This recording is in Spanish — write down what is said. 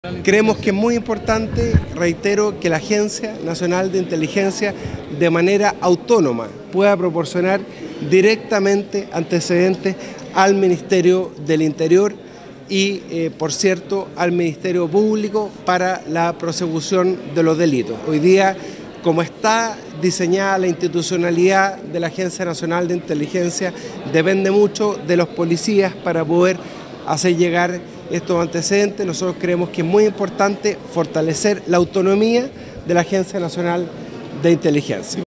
Creemos que es muy importante, reitero, que la Agencia Nacional de Inteligencia de manera autónoma pueda proporcionar directamente antecedentes al Ministerio del Interior y, por cierto, al Ministerio Público para la prosecución de los delitos. Hoy día, como está diseñada la institucionalidad de la Agencia Nacional de Inteligencia, depende mucho de los policías para poder hacer llegar estos antecedentes. Nosotros creemos que es muy importante fortalecer la autonomía de la Agencia Nacional de Inteligencia.